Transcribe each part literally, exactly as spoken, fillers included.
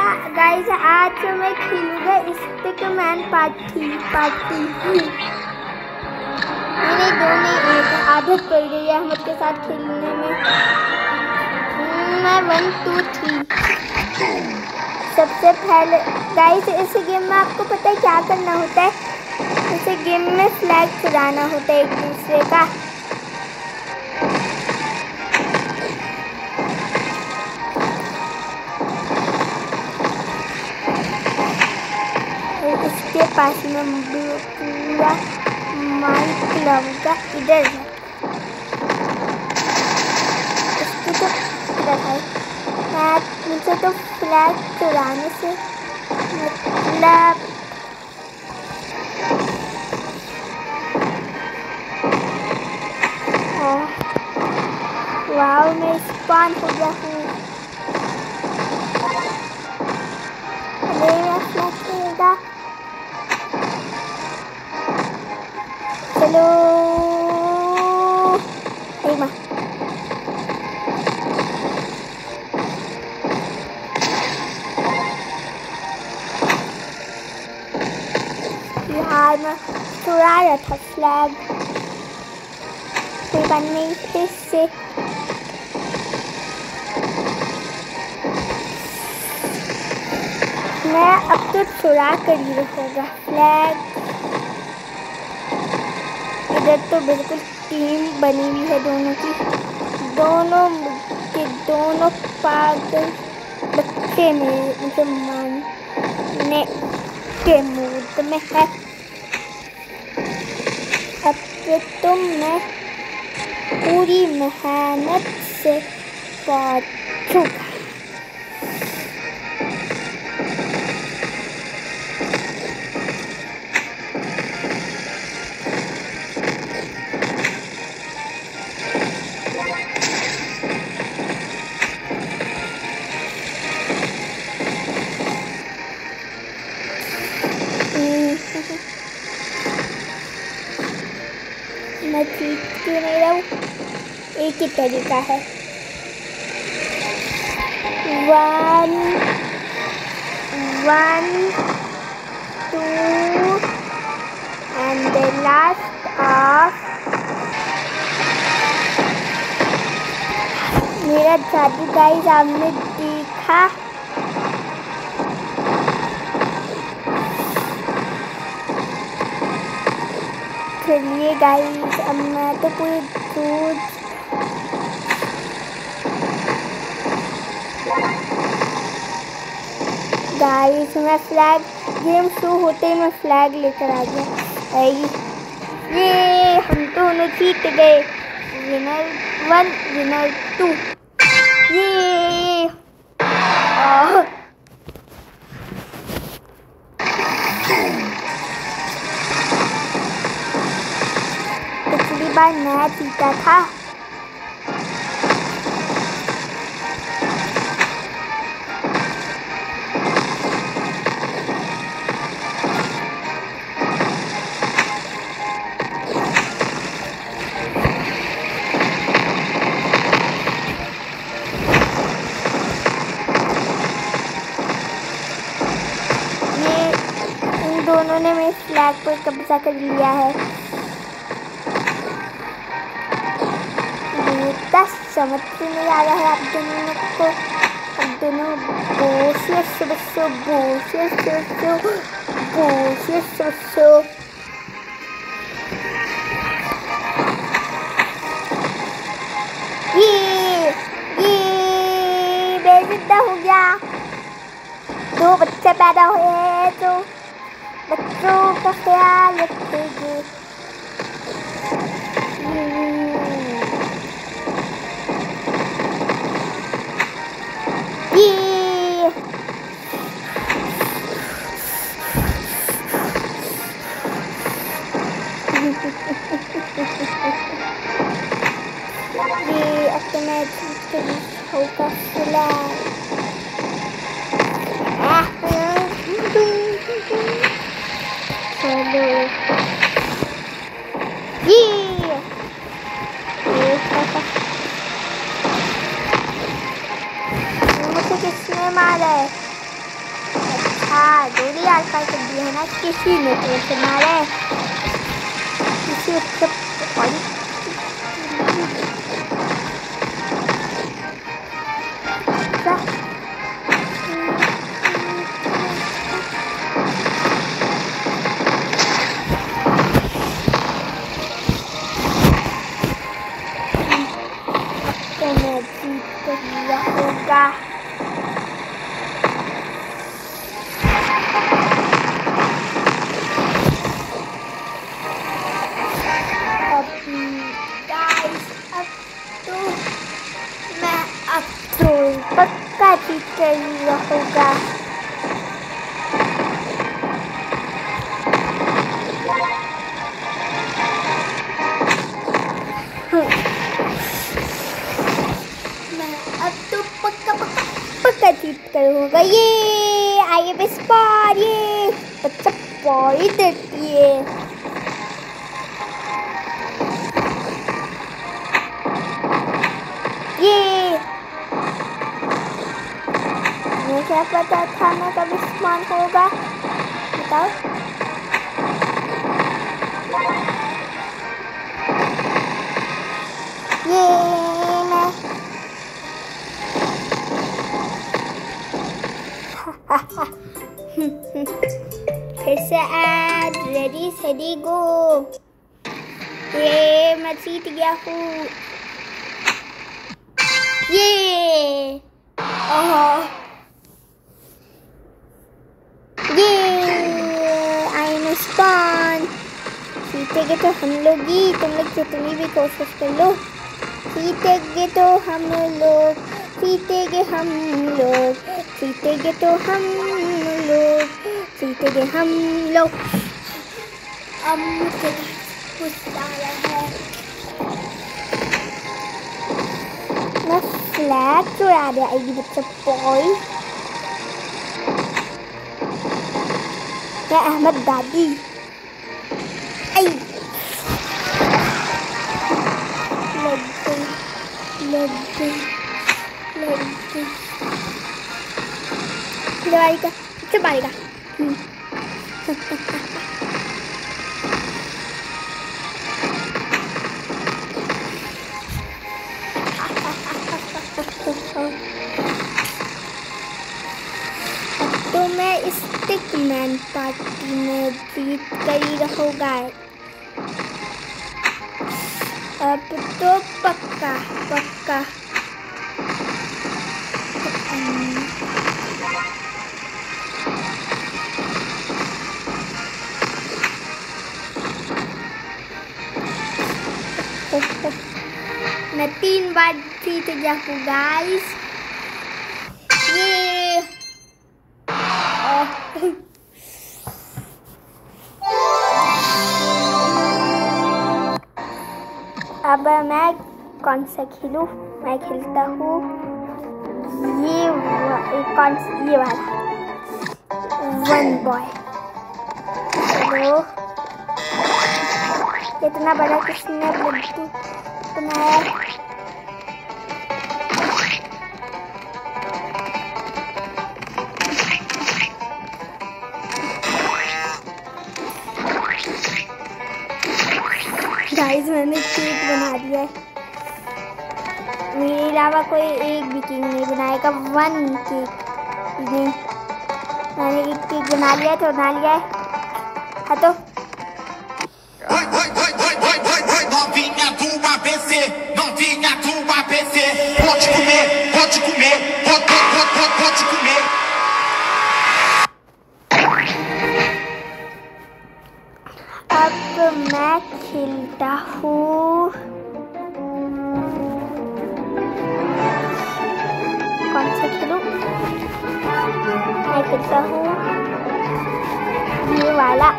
Guys आज मैं खेलूंगा स्टिकमैन पार्टी पार्टी मेरे दोनों एक आदत पड़ गई है अहमद के साथ खेलने में। मैं वन टू थ्री सबसे पहले गाइस इस गेम में आपको पता है क्या करना होता है। इस गेम में फ्लैग चुराना होता है एक दूसरे का। इसके पास में पूरा माइक लगाऊंगा इधर इसकी तो इधर है। मैं मुझे तो फ्लैग चुराने से मतलब वाओ मैं स्पॉन हो गया हूँ। मेरा फ्लैग चलेगा। चलो माँ यार मैं चुरा रहा था फ्लैग। कोई बात नहीं फिर से मैं अब तो चुरा कर ही रखूँगा फ्लैग। इधर तो बिल्कुल टीम बनी हुई है दोनों की। दोनों के दोनों पागल बच्चे में मुझे मारने के मूड में है। अब तो मैं पूरी मेहनत से पहुंचूंगा। मैं जीत क्यों नहीं रहा हूँ। एक ही तरीका है one one two and the last of मेरा जादू गाइस आपने देखा। चलिए गाइस अब मैं तो पूरी दूध गाइस मैं फ्लैग गेम शुरू होते ही मैं फ्लैग लेकर आ गया। ये हम दोनों जीत गए। Winner one winner two. ये पिछली बार मैं जीता था। दोनों ने मेरे फ्लैग पर कब्जा कर लिया है। दस समझ नहीं आ रहा है आप दोनों को। अब दोनों बोसिया सबसो बोसिया सबसो बोसिया सबसो ये ये मैं जिंदा हो गया। दो बच्चे पैदा हुए हैं तो बच्चों का ख्याल रखेंगे। ये ये अब मैं जीत कर होगा फ्लैग। चलो ये मुझे किसने मारा है। यार गोली आजकल कर दी है ना किसी ने तो से मारे किसी उससे बड़ी तो मैं जीत गया होगा। पक्का जीत कर लिया होगा। मैं अब तो पक्का पक्का पक्का जीत कर होगा। ये आइए बस पार ये बच्चा पारी देती है। ये क्या पता था ना कभी स्मान होगा। बताओ ये मैं फिर से आज रेडी सेडी गो। ये मैं जीत गया हूँ। ये ओह ये आई स्पॉन। जीतेंगे तो हम लोग ही, तुम लोग जितनी भी कोशिश कर लो। जीतेंगे तो हम लोग, जीतेंगे हम लोग, जीतेंगे तो हम लोग, जीतेंगे हम लोग। अब मुझे गुस्सा आ रहा है। मैं फ्लैग चुरा दिया आएगी बच्चा बॉय। मैं अहमद दादी आई लग गई लग गई लग गई। मारेगा चुप मारेगा। तो मैं स्टिकमैन पार्टी में जीत गई रहूँगा। अब तो पक्का पक्का मैं तीन बार जीत गया हूँ गाइस। ये अब मैं कौन सा खेलूं? मैं खेलता हूँ ये कौन ये वाला वन बॉय। चलो इतना बड़ा किसने बुद्धि बनाया? गाइस मैंने केक बना दिया है। मेरे अलावा कोई एक भी केक नहीं बनाएगा। वन केक नहीं, मैंने एक केक बना लिया है तो बना लिया है। हाँ तो novinha do A B C, novinha do A B C, pode comer, pode comer, pode, pode, pode, pode comer. अब मैं खेलता हूँ कौन सा खेलूं? मैं खेलता हूँ ये वाला।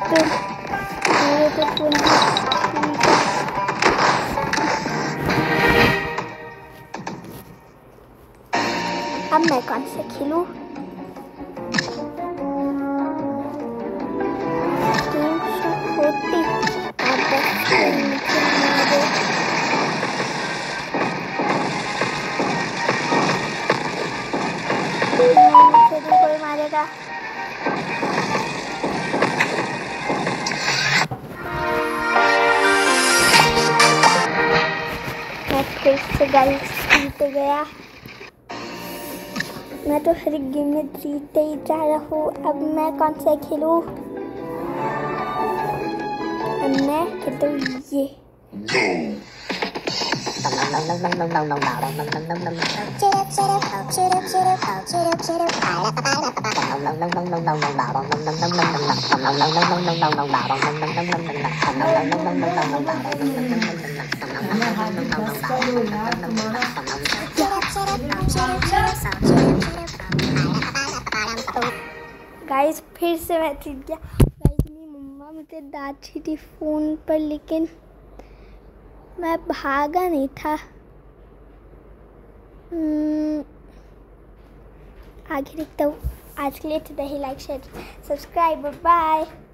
तो मेरे तो फोन अब मैं कौन से खेलूं? गेम शुरू होती अब बस मुझे भी कोई मारेगा। मैं फिर से गाइस जीत गया। मैं तो हर गेम में जीतते ही जा रहा हूँ। अब मैं कौन सा खेलूं? अब मैं खेलता हूँ ये। गाइस फिर से मैं जीत गया। गाइस मेरी मम्मा मुझे डांटी थी फोन पर, लेकिन मैं भागा नहीं था। आगे देखता हूँ। आज के लिए इतना ही। Like share subscribe bye.